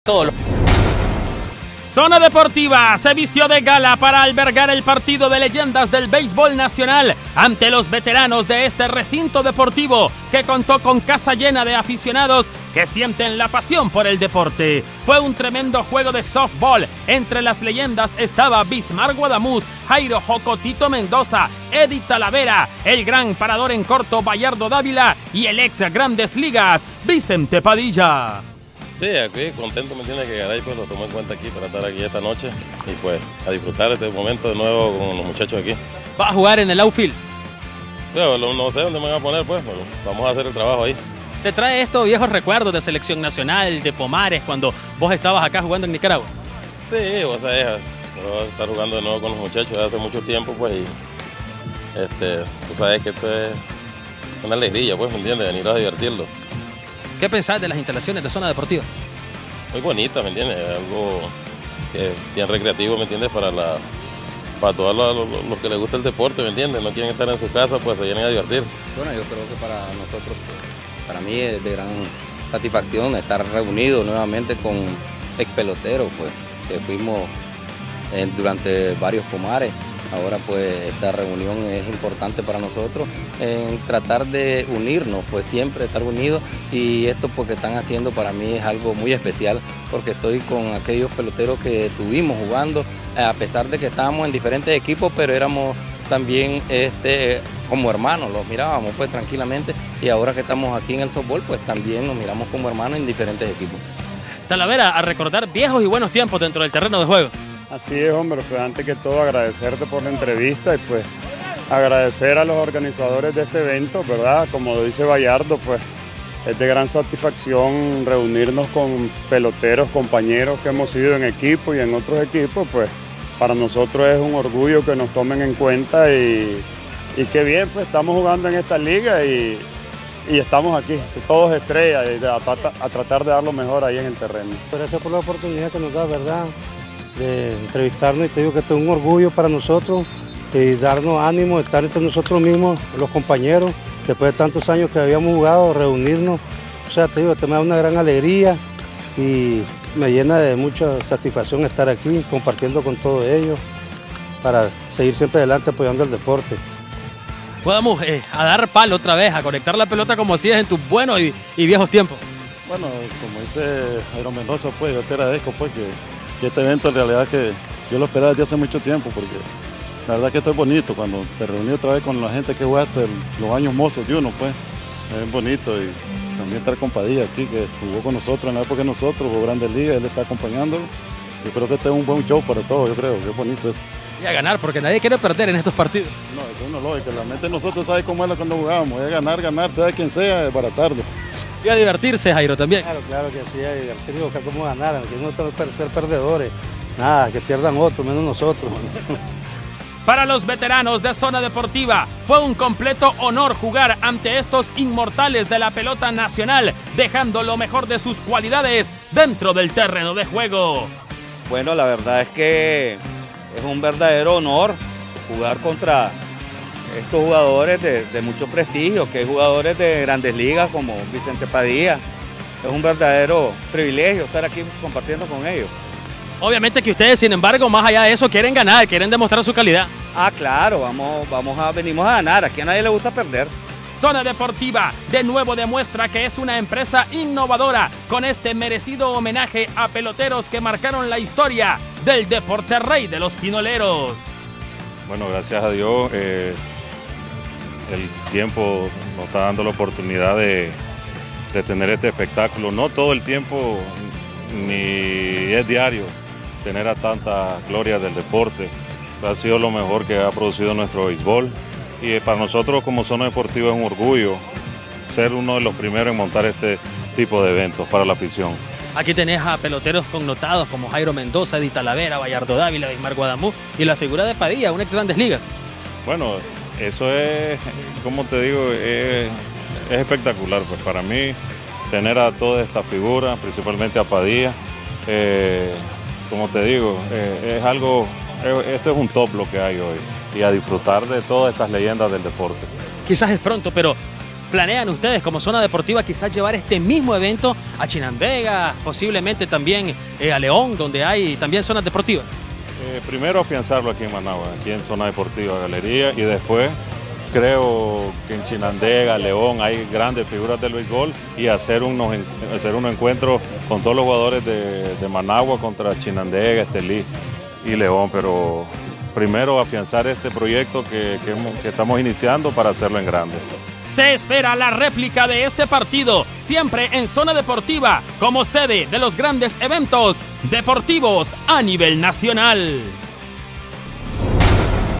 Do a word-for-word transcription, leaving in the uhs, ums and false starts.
todo lo... Zona Deportiva se vistió de gala para albergar el partido de leyendas del béisbol nacional ante los veteranos de este recinto deportivo que contó con casa llena de aficionados que sienten la pasión por el deporte. Fue un tremendo juego de softball. Entre las leyendas estaba Bismar Guadamuz, Jairo Jocotito Mendoza, Eddie Talavera, el gran parador en corto Bayardo Dávila y el ex Grandes Ligas Vicente Padilla. Sí, aquí contento, me entiende, que Garay pues lo tomó en cuenta aquí para estar aquí esta noche y pues a disfrutar este momento de nuevo con los muchachos aquí. ¿Va a jugar en el outfield? Sí, no, no sé dónde me van a poner, pues, pero vamos a hacer el trabajo ahí. ¿Te trae estos viejos recuerdos de selección nacional, de Pomares, cuando vos estabas acá jugando en Nicaragua? Sí, o sea, voy a estar jugando de nuevo con los muchachos de hace mucho tiempo, pues, y este, tú sabes que esto es una alegría, pues, ¿me entiendes? Venir a divertirlo. ¿Qué pensás de las instalaciones de Zona Deportiva? Muy bonita, ¿me entiendes? Algo que es bien recreativo, ¿me entiendes? Para la para todos los, los, los que les gusta el deporte, ¿me entiendes? No quieren estar en su casa, pues se vienen a divertir. Bueno, yo creo que para nosotros, para mí es de gran satisfacción estar reunidos nuevamente con ex peloteros, pues, que fuimos eh, durante varios Pomares. Ahora pues esta reunión es importante para nosotros en tratar de unirnos, pues siempre estar unidos, y esto porque están haciendo para mí es algo muy especial porque estoy con aquellos peloteros que estuvimos jugando, a pesar de que estábamos en diferentes equipos, pero éramos también este, como hermanos, los mirábamos pues tranquilamente, y ahora que estamos aquí en el softball pues también nos miramos como hermanos en diferentes equipos. Talavera, a recordar viejos y buenos tiempos dentro del terreno de juego. Así es, hombre, pues antes que todo agradecerte por la entrevista y pues agradecer a los organizadores de este evento, ¿verdad? Como lo dice Bayardo, pues es de gran satisfacción reunirnos con peloteros, compañeros que hemos ido en equipo y en otros equipos, pues para nosotros es un orgullo que nos tomen en cuenta y, y qué bien, pues estamos jugando en esta liga y, y estamos aquí, todos estrellas, y a, a tratar de dar lo mejor ahí en el terreno. Gracias por la oportunidad que nos da, ¿verdad?, de entrevistarnos, y te digo que esto es un orgullo para nosotros y darnos ánimo, estar entre nosotros mismos, los compañeros, después de tantos años que habíamos jugado, reunirnos. O sea, te digo, te me da una gran alegría y me llena de mucha satisfacción estar aquí compartiendo con todos ellos para seguir siempre adelante apoyando el deporte. Podamos eh, a dar palo otra vez, a conectar la pelota como hacías en tus buenos y, y viejos tiempos. Bueno, como dice Jairo Mendoza, pues yo te agradezco pues que que este evento en realidad que yo lo esperaba desde hace mucho tiempo, porque la verdad que esto es bonito, cuando te reuní otra vez con la gente que jugaste los años mozos de uno, pues es bonito, y también estar con Padilla aquí, que jugó con nosotros en la época de nosotros, jugó Grandes Ligas, él está acompañándolo. Yo creo que este es un buen show para todos, yo creo que es bonito esto. Y a ganar, porque nadie quiere perder en estos partidos. No, eso es una lógica, la mente de nosotros sabe cómo era cuando jugábamos, es ganar, ganar, sea quien sea, es baratarlo. Y a divertirse, Jairo, también. Claro, claro que sí, a divertirse, buscar cómo ganar, que no tenemos que ser perdedores, nada, que pierdan otros, menos nosotros. Para los veteranos de Zona Deportiva fue un completo honor jugar ante estos inmortales de la pelota nacional, dejando lo mejor de sus cualidades dentro del terreno de juego. Bueno, la verdad es que es un verdadero honor jugar contra estos jugadores de, de mucho prestigio, que hay jugadores de Grandes Ligas como Vicente Padilla. Es un verdadero privilegio estar aquí compartiendo con ellos. Obviamente que ustedes, sin embargo, más allá de eso, quieren ganar, quieren demostrar su calidad. Ah, claro, vamos, vamos a, venimos a ganar, aquí a nadie le gusta perder. Zona Deportiva de nuevo demuestra que es una empresa innovadora con este merecido homenaje a peloteros que marcaron la historia del deporte rey de los pinoleros. Bueno, gracias a Dios, eh, el tiempo nos está dando la oportunidad de, de tener este espectáculo. No todo el tiempo, ni es diario, tener a tanta gloria del deporte. Ha sido lo mejor que ha producido nuestro béisbol. Y para nosotros como Zona Deportiva es un orgullo ser uno de los primeros en montar este tipo de eventos para la afición. Aquí tenés a peloteros connotados como Jairo Mendoza, Eddie Talavera, Bayardo Dávila, Bismar Guadamuz y la figura de Padilla, un ex Grandes Ligas. Bueno, eso es, como te digo, es, es espectacular. Pues para mí tener a todas estas figuras, principalmente a Padilla, eh, como te digo, eh, es algo, eh, este es un top lo que hay hoy. Y a disfrutar de todas estas leyendas del deporte. Quizás es pronto, pero planean ustedes como Zona Deportiva quizás llevar este mismo evento a Chinandega, posiblemente también eh, a León, donde hay también zonas deportivas? Eh, primero afianzarlo aquí en Managua, aquí en Zona Deportiva Galería, y después creo que en Chinandega, León, hay grandes figuras del béisbol, y hacer unos, hacer un encuentro con todos los jugadores de, de Managua contra Chinandega, Estelí y León, pero primero afianzar este proyecto que, que, que estamos iniciando para hacerlo en grande. Se espera la réplica de este partido, siempre en Zona Deportiva, como sede de los grandes eventos deportivos a nivel nacional.